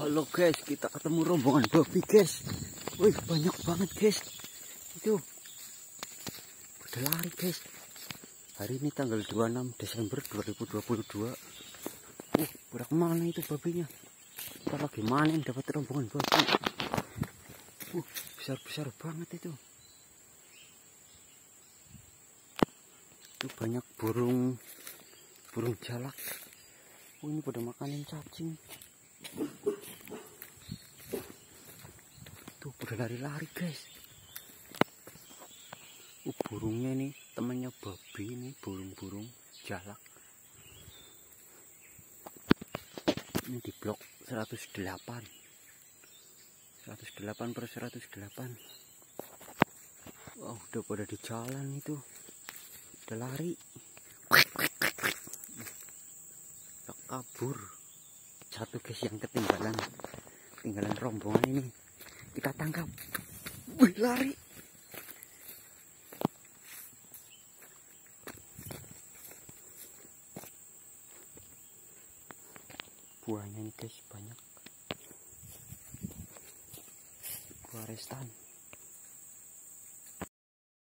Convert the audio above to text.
Halo guys, kita ketemu rombongan babi guys. Wih, banyak banget guys. Itu udah lari guys. Hari ini tanggal 26 Desember 2022. Pada kemana itu babinya? Kita lagi manen dapat rombongan babi. Besar-besar banget itu. Itu banyak burung jalak. Ini pada makanin cacing. Tuh pada lari-lari guys. Burungnya nih temannya babi, ini burung jalak. Ini di blok 108 per 108. Wah, udah pada di jalan itu, udah lari, udah kabur. Satu guys yang ketinggalan rombongan ini, kita tangkap. Wih, lari. Buahnya nih guys banyak. Buah restan.